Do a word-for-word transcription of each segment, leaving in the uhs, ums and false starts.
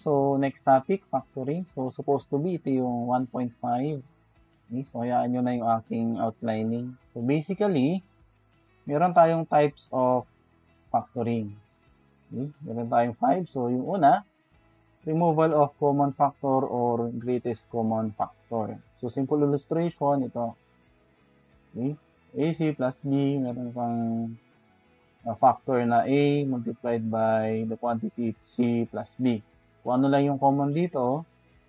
so next topic, factoring. So supposed to be ito yung one point five. Okay, so hayaan nyo na yung aking outlining. So basically, meron tayong types of factoring. Okay, meron tayong five. So yung una, removal of common factor or greatest common factor. So simple illustration, ito. Okay, A C plus B, meron pang uh, factor na A multiplied by the quantity C plus B. Kung ano lang yung common dito,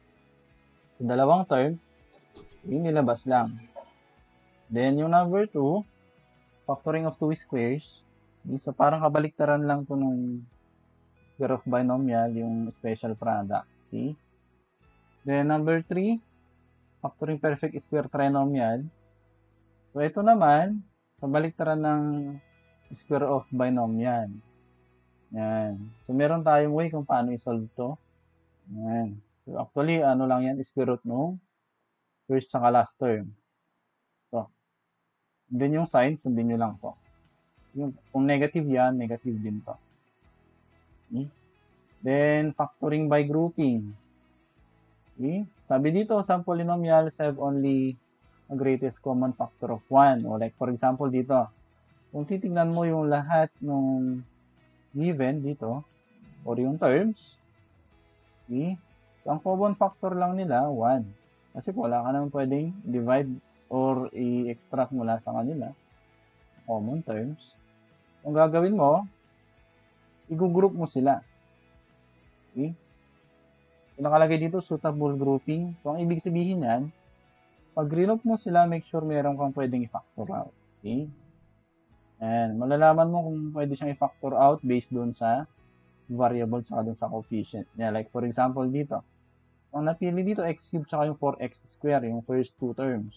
sa dalawang term, yung nilabas lang. Then, yung number two, factoring of two squares. So, parang kabaliktaran lang to nung square of binomial, yung special product. Okay? Then, number three, factoring perfect square trinomial. So, ito naman, kabaliktaran ng square of binomial. Yan. So, meron tayong way kung paano i-solve to. Yan. So, actually, ano lang yan, square root nung first saka last term. So, then yung sign, sundin nyo lang to. Yung, kung negative yan, negative din to. Okay? Then, factoring by grouping. Okay? Sabi dito, some polynomials have only a greatest common factor of one. O like, for example, dito, kung titignan mo yung lahat ng given dito, or yung terms, okay? So, ang common factor lang nila, one. Kasi wala ka naman pwedeng divide or i-extract mula sa kanila. Common terms. Kung gagawin mo, i-group mo sila. Okay? So, nakalagay dito, suitable grouping. So, ang ibig sabihin yan, pag group mo sila, make sure meron kang pwedeng i-factor out. Okay? And malalaman mo kung pwede siyang i-factor out based dun sa variable tsaka dun sa coefficient. Yeah, like for example dito. Ang napili dito, x cubed tsaka yung four x square, yung first two terms.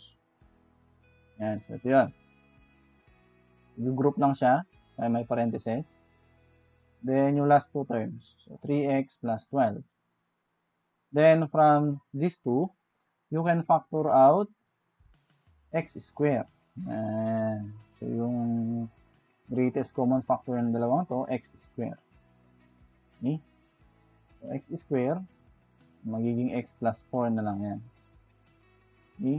Yan, so ito yan. I-group lang siya, kaya may parentheses. Then yung last two terms. So three x plus twelve. Then from these two, you can factor out x square. Yan. So yung greatest common factor ng dalawang to, x square. Okay? So x square, magiging x plus four na lang yan. Okay?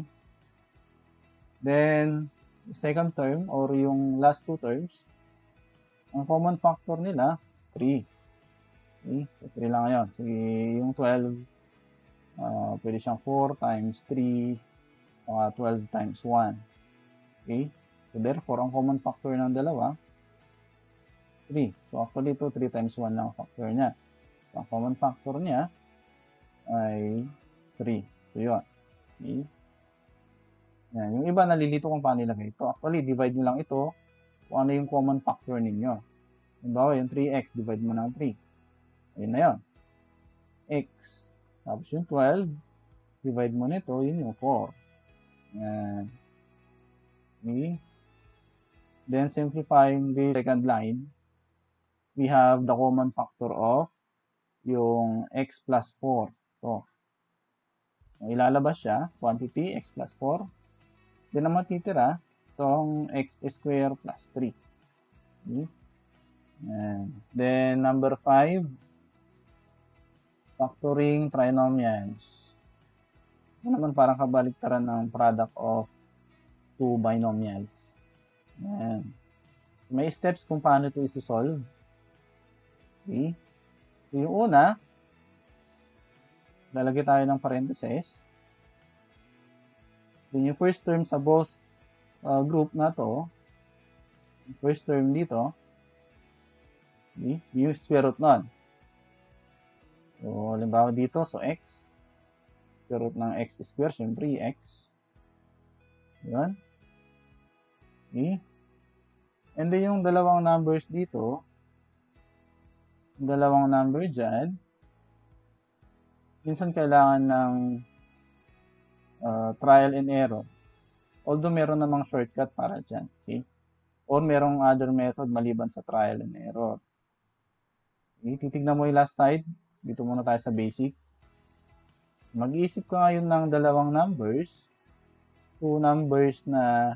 Then, second term, or yung last two terms, ang common factor nila, three. Okay? So, three lang ngayon. Sige, yung twelve, uh, pwede siyang four times three, uh, twelve times one. Okay? So, therefore, ang common factor ng dalawa, three. So, actually, ito, three times one lang ang factor niya. So, ang common factor niya ay three. So, yun. Okay? Yan. Yung iba, nalilito kung paano ilagay ito. Actually, divide nyo lang ito kung ano yung common factor ninyo. Halimbawa, yung three x, divide mo ng three. Ayun na yun. X. Tapos yung twelve, divide mo nito, yun yung four. Yan. Okay? Then, simplifying the second line, we have the common factor of yung x plus four. So, ilalabas siya, quantity, x plus four. Then, ang matitira, itong x square plus three. Okay? And then, number five, factoring trinomials. Ito naman parang kabaliktaran ng product of two binomials. Ayan. May steps kung paano ito isi-solve. Okay? So, yung una, lalagay tayo ng parentheses. Then, yung first term sa both uh, group na to, yung first term dito, okay, yung square root nun. So, halimbawa dito, so x, square root ng x square, syempre, x. Yan. Okay. And then, yung dalawang numbers dito, yung dalawang number dyan, minsan kailangan ng uh, trial and error. Although, meron namang shortcut para dyan. Okay? Or merong other method maliban sa trial and error. Okay? Titignan mo yung last side. Dito muna tayo sa basic. Mag-iisip ka ngayon ng dalawang numbers. Two numbers na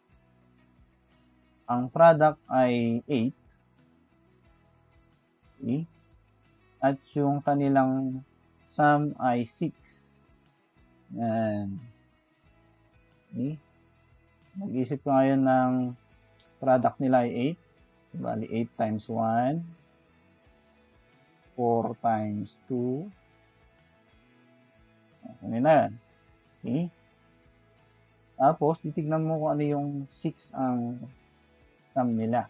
ang product ay eight. Okay? At yung kanilang sum ay six. Yan. Okay. Mag-isip ko ngayon ng product nila ay eight. Bali, eight times one. four times two. Ano na yan? Okay. Tapos, titignan mo kung ano yung six ang sum nila.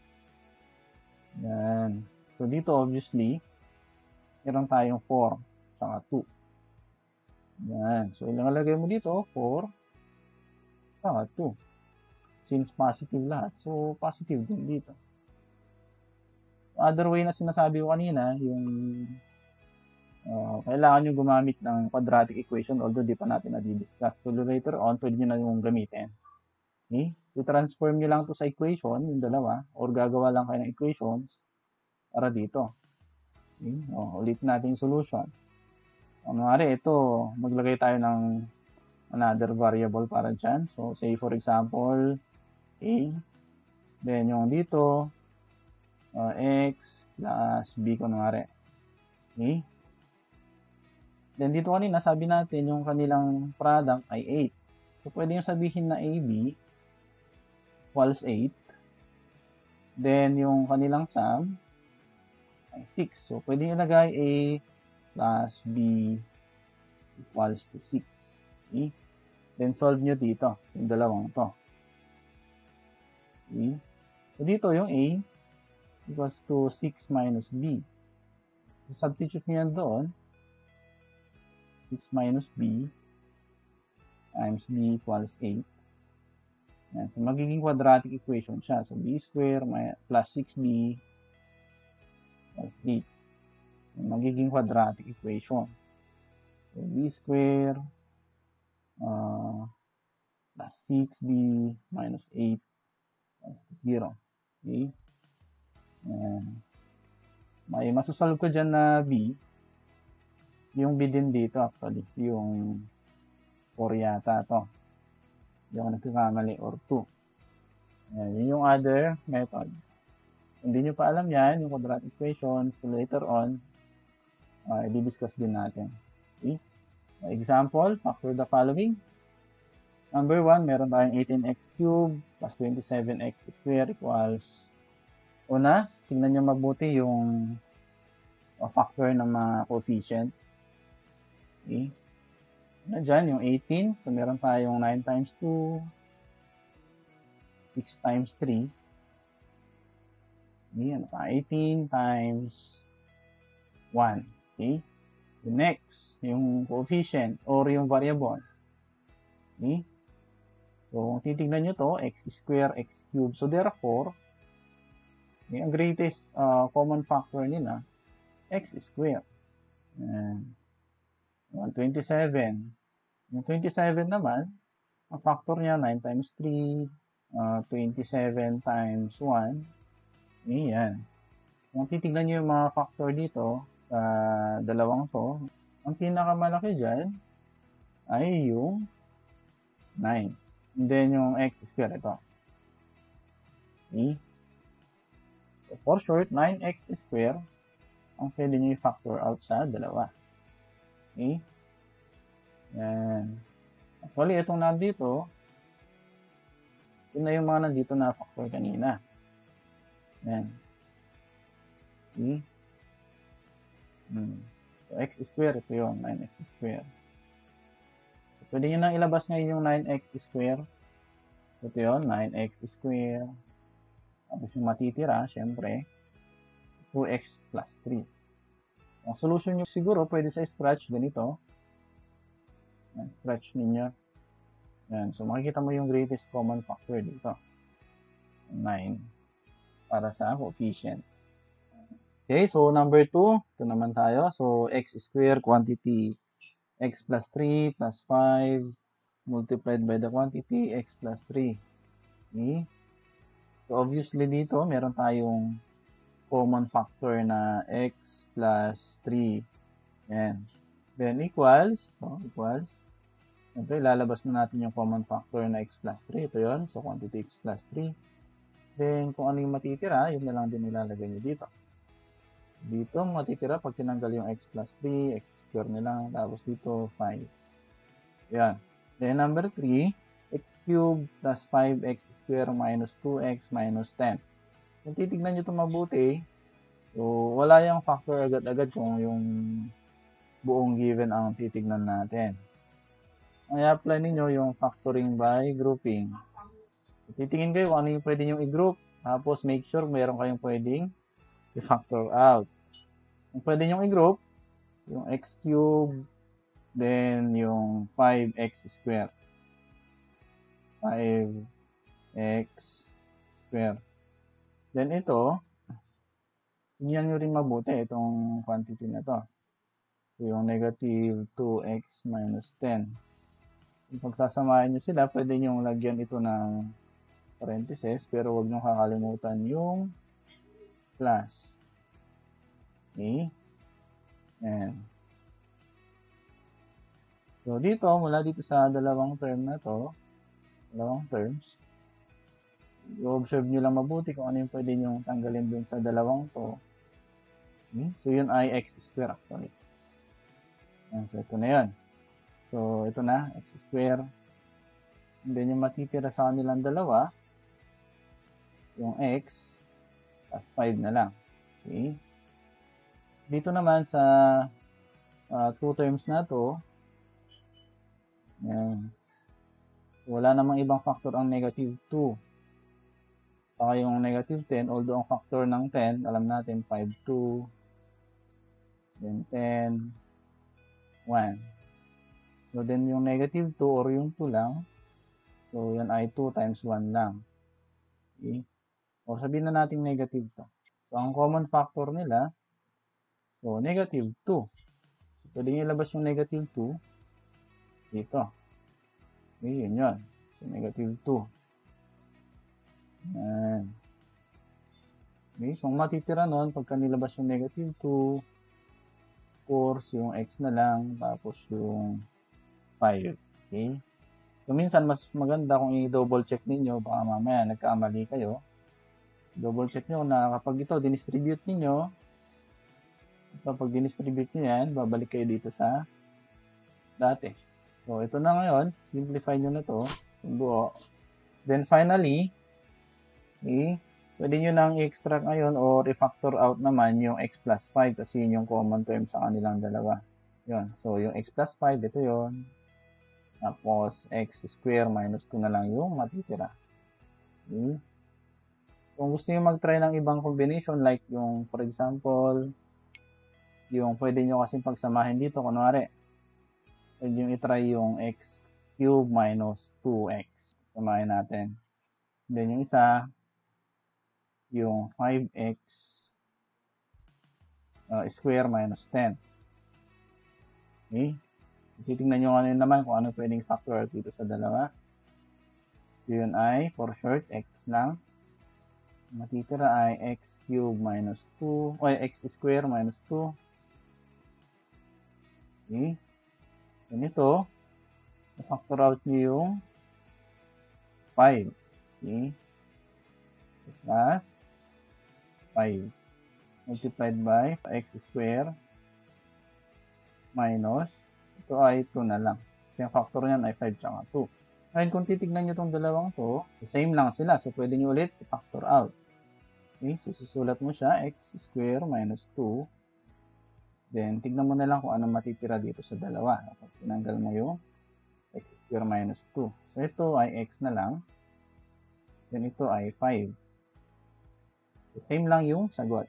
Yan. So, dito obviously, meron tayong four saka two. Yan. So, ilalagay mo dito, four saka two. Since positive lahat. So, positive din dito. Other way na sinasabi ko kanina, yung uh, kailangan nyo gumamit ng quadratic equation, although di pa natin na-discuss. So, later on, pwede nyo na yung gamitin. Okay? So, transform nyo lang to sa equation, yung dalawa, or gagawa lang kayo ng equations para dito. Okay? O, ulit natin yung solution. Ano nga rin, ito, maglagay tayo ng another variable para dyan. So, say for example, A. Then, yung dito, uh, X plus B kunwari. Okay? Then, dito kanina, sabi natin, yung kanilang product ay eight. So, pwede yung sabihin na A B equals eight. Then, yung kanilang sum ay six. So, pwede yung ilagay A plus B equals to six. Okay? Then, solve nyo dito, yung dalawang to. Okay? So, dito yung A equals to six minus B. So, substitute nyo yan doon. six minus B times B equals eight. Yan. So, magiging quadratic equation siya. So, B square plus six B equals eight. So, magiging quadratic equation. So, B square uh, plus six B minus eight equals zero. Okay? Yan. May masusolve ko dyan na B. Yung B din dito actually. Yung four yata to. Yung nagkakamali or two. Yan. Yun yung other method. Hindi nyo pa alam yan, yung quadratic equation. So later on, uh, i-discuss din natin. Okay? Example, factor the following. Number one, meron tayong eighteen x cubed plus twenty-seven x squared equals. Una, tingnan nyo mabuti yung uh, factor ng mga coefficient. Okay. Ano dyan, yung eighteen. So, meron tayong nine times two, six times three. Okay, ano pa? eighteen times one. Okay. The next, yung coefficient or yung variable. Okay. So, kung titignan nyo to, x square, x cube. So, therefore, okay, ang greatest uh, common factor nila, x square. And, one hundred twenty-seven. Yung twenty-seven naman, ang factor niya, nine times three, uh, twenty-seven times one. Ayan. Kung titignan nyo yung mga factor dito, sa uh, dalawang to, ang pinakamalaki dyan ay yung nine. And then yung x square, ito. Okay. So for short, nine x square, ang pwede nyo i-factor out sa dalawa. Okay? Yan. Actually, itong nandito, yun na yung mga nandito na factor kanina. Yan. Okay? Hmm. So, x square, ito yun, nine x square. So, pwede nyo nang ilabas ngayon yung nine x square. Ito yun, nine x square. Tapos yung matitira, syempre, two x plus three. Ang solution nyo siguro, pwede sa scratch, ganito. Yan, scratch ninyo. Yan, so makikita mo yung greatest common factor dito. nine. Para sa coefficient. Okay, so number two, ito naman tayo. So, x square quantity x plus three plus five multiplied by the quantity x plus three. Okay. So, obviously dito, meron tayong common factor na x plus three. Yan. Then, equals. So, equals. Siyempre, lalabas na natin yung common factor na x plus three. Ito yun. So, quantity x plus three. Then, kung ano yung matitira, yun na lang din nilalagay nyo dito. Dito, matitira pag tinanggal yung x plus three, x square na lang. Tapos dito, five. Yan. Then, number three, x cubed plus five x square minus two x minus ten. Kung titignan nyo ito mabuti, so, wala yung factor agad-agad kung yung buong given ang titignan natin. Ang i-apply ninyo yung factoring by grouping. Titingin kayo kung ano yung pwede nyo i-group. Tapos, make sure mayroon kayong pwedeng i-factor out. Kung pwede nyo i-group, yung x cubed, then yung five x square. five x square. Then ito, tingnan nyo rin mabuti itong quantity na to. So, yung negative two x minus ten. Kung pagsasamahin nyo sila, pwede nyo lagyan ito ng parentheses, pero huwag nyo kakalimutan yung plus. Okay? Ayan. So, dito, mula dito sa dalawang term na to, dalawang terms, i-observe nyo lang mabuti kung ano yung pwede nyo tanggalin dun sa dalawang to. Okay? So, yun ay x square actually. Ayan, so, ito na yun. So, ito na, x square. And then, yung matitira sa kanilang dalawa, yung x, at five na lang. Okay? Dito naman sa uh, two terms na to, ayan, wala namang ibang factor ang negative two. Saka yung negative ten, although ang factor ng ten, alam natin, five, two, then ten, one. So, then yung negative two or yung two lang, so yan ay two times one lang. Okay? O sabihin na natin negative to. So, ang common factor nila, so negative two. So, pwede nyo ilabas yung negative two dito. Okay, yun yun. So, negative two. Yan. Okay, so matitira nun, pagka nilabas yung negative two, of course, yung x na lang, tapos yung five. Okay? So, minsan, mas maganda kung i-double check ninyo, baka mamaya nagkamali kayo. Double check nyo na kapag ito, dinistribute ninyo, kapag dinistribute nyo yan, babalik kayo dito sa dati. So, ito na ngayon, simplify nyo na to, yung buo. Then, finally, okay, pwede nyo nang i-extract ngayon or i-factor out naman yung x plus five kasi yun yung common term sa kanilang dalawa. Yun. So, yung x plus five, ito yun. Tapos, x square minus two na lang yung matitira. Okay. Kung gusto nyo mag-try ng ibang combination, like yung, for example, yung pwede nyo kasing pagsamahin dito, kunwari, pwede nyo i-try yung x cube minus two x. Samahin natin. Then, yung isa, yung five x uh, square minus ten. Okay? Titingnan nyo ano naman kung ano pwedeng factor dito sa dalawa. Yun ay, for short, x lang. Matitira ay x cube minus two, o x square minus two. Okay? Ganito, factor out nyo yung five. Okay? Plus five multiplied by x square minus, ito ay two na lang. Kasi ang factor niyan ay five tsaka two. Ngayon, kung titignan nyo itong dalawang to, same lang sila. So, pwede nyo ulit i-factor out. Okay, so susulat mo siya, x square minus two. Then, tignan mo na lang kung anong matitira dito sa dalawa. Kapag tinanggal mo yung x square minus two. So, ito ay x na lang. Then, ito ay five. So, same lang yung sagot.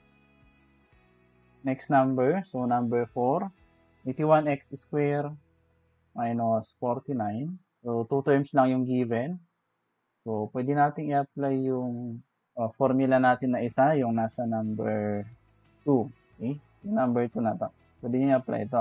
Next number, so number four, eighty-one x square minus forty-nine. So, two terms lang yung given. So, pwede natin i-apply yung uh, formula natin na isa, yung nasa number two. Okay? Yung number two na to. Pwede nyo i-apply ito.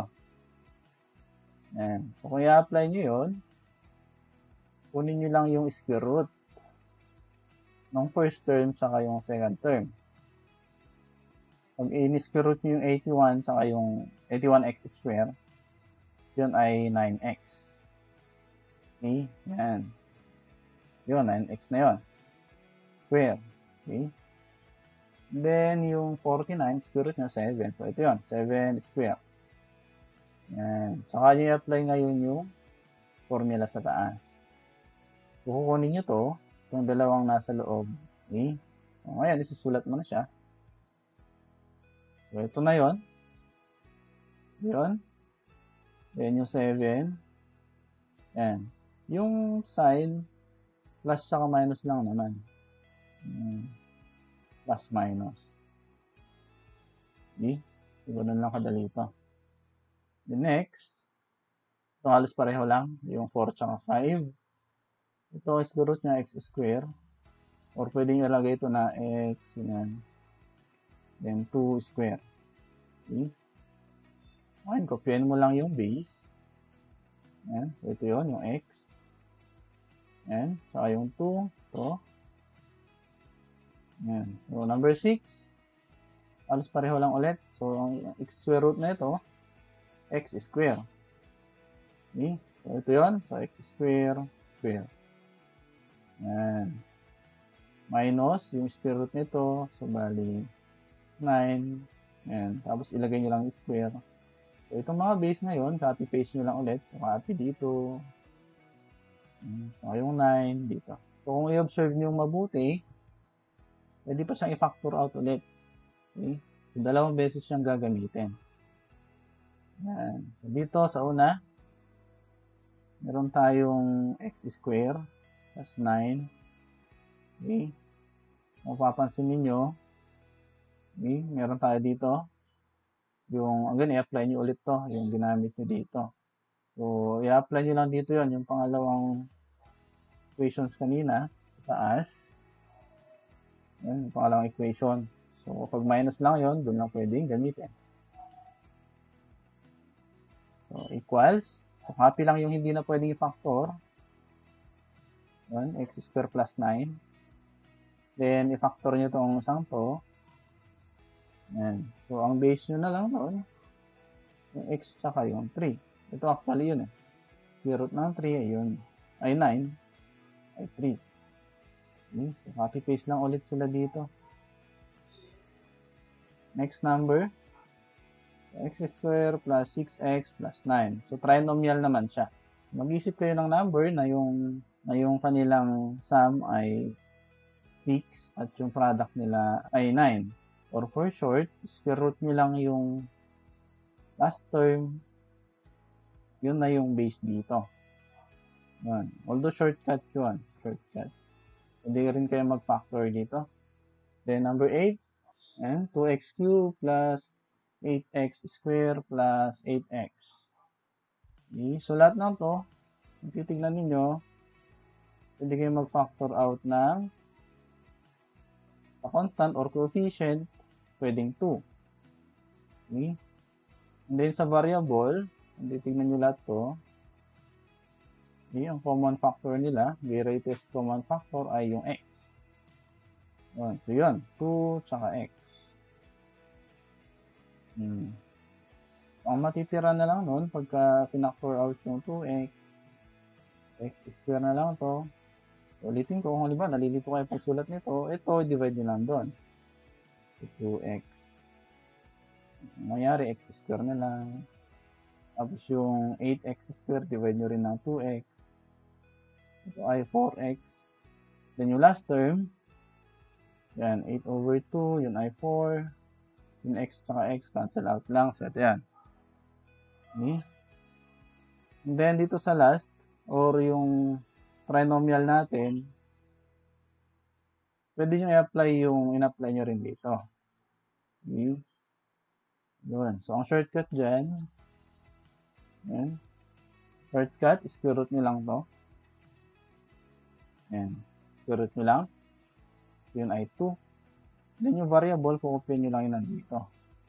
Ayan. So, kung i-apply nyo yun, kunin nyo lang yung square root ng first term saka yung second term. Pag in-square root nyo yung eighty-one saka yung eighty-one x square, yun ay nine x. Okay? Yan. Yun, nine x na yun. Square. Okay? Then, yung forty-nine, square root niya seven. So, ito yun, seven square. Yan. Saka nyo i-apply ngayon yung formula sa taas. Kukunin nyo to, itong dalawang nasa loob. Okay? So, ngayon, isusulat mo na siya. So, ito na yon. Yun. Then, yung seven. Yan. Yung sign, plus saka minus lang naman. Hmm. Plus minus. Okay? So, ganun lang kadali ito. The next, ito halos pareho lang. Yung four tsaka five. Ito is the root niya x square. Or pwede nyo ilagay ito na x, yan. Then two square. Okay? Ngayon, kopyahin mo lang yung base. Yan. So, ito yun, yung x. Yan. Saka yung two. So, yan. So, number six. Halos pareho lang ulit. So, ang x square root na ito, x square. Okay? So, ito yun. So, x square, square. Yan. Minus yung square root nito. So, bali, nine. Yan. Tapos, ilagay nyo lang yung square. So, itong mga base ngayon, copy-paste nyo lang ulit. So, copy dito. So, yung nine dito. So, kung i-observe nyo mabuti, pwede pa siyang i-factor out ulit. Okay? So, dalawang beses siyang gagamitin. Yan. So, dito sa una, meron tayong x square plus nine. Okay? Mapapansin ninyo, okay? Meron tayo dito. Yung, again, i-apply nyo ulit to, yung ginamit nyo dito. So, i-apply nyo lang dito yon yung pangalawang equations kanina, taas. Yan, yung pangalawang equation. So, pag minus lang yon doon lang pwedeng gamitin. So, equals. So, copy lang yung hindi na pwedeng i-factor. Yan, x square plus nine. Then, i-factor nyo itong isang to. Yan. So, ang base nyo na lang doon, yung x tsaka yung three. Ito actually yun eh. Square root ng three, ayun. Ay nine. Ay three. Okay. So, copy-paste lang ulit sila dito. Next number. X square plus six x plus nine. So, trinomial naman siya. Mag-isip kayo ng number na yung, na yung kanilang sum ay six at yung product nila ay nine. Or for short, square root nyo lang yung last term, yun na yung base dito. Yan. Although shortcut yun. Shortcut. Hindi rin kayo mag-factor dito. Then number eight, and two x cubed plus eight x square plus eight x. Okay. So lahat ng to, kung titignan ninyo, pwede kayo mag-factor out ng a constant or coefficient, pwedeng two. Okay. And then sa variable, kung titignan nyo lahat to, okay, ang common factor nila, greatest common factor ay yung x. Yun. So yun, two tsaka x. Hmm. Ang matitira na lang nun, pagka pinactor out yung two x, x square na lang to. So, ulitin ko, kung halimbawa, nalilito kayo pagsulat nito, ito, divide nyo lang doon. So, two x. Mayari, x square na lang. Tapos yung eight x square, divide nyo rin ng two x. Ito ay four x. Then yung last term, yan, eight over two, yun ay four. Yung x tsaka x, cancel out lang. So, ito yan. Okay. And then, dito sa last, or yung trinomial natin, pwede nyo i-apply yung in-apply nyo rin dito. Okay. Yun. So, ang shortcut dyan, yan. Shortcut, square root nyo lang to. Yan. Square root nyo lang. Yun ay two. Then yung variable, kukupin nyo lang yun nandito.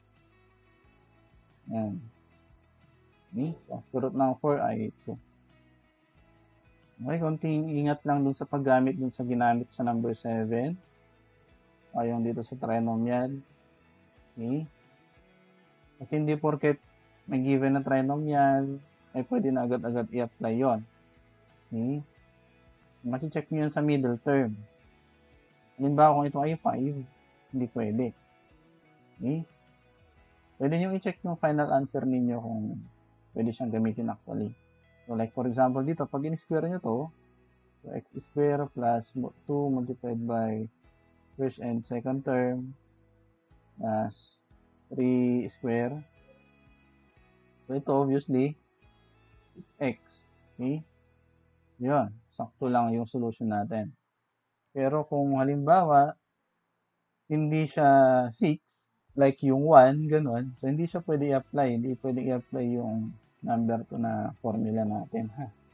Yan. Okay. So, square root ng four ay two. Okay, konting ingat lang dun sa paggamit dun sa ginamit sa number seven. O yung dito sa trinomial. Okay. Kasi hindi porket may given na trinomial, ay pwede na agad-agad i-apply yon. Okay. Masi-check nyo yun sa middle term. Halimbawa kung ito ay five, hindi pwede. Okay. Pwede nyo i-check yung final answer ninyo kung pwede siyang gamitin actually. So, like for example dito, pag in-square nyo to, so x square plus two multiplied by first and second term plus three square. So, ito obviously, it's x. Okay? Yun. Sakto lang yung solution natin. Pero kung halimbawa, hindi siya six, like yung one, ganun, so hindi siya pwede i-apply. Hindi pwede i-apply yung number two na formula natin, ha?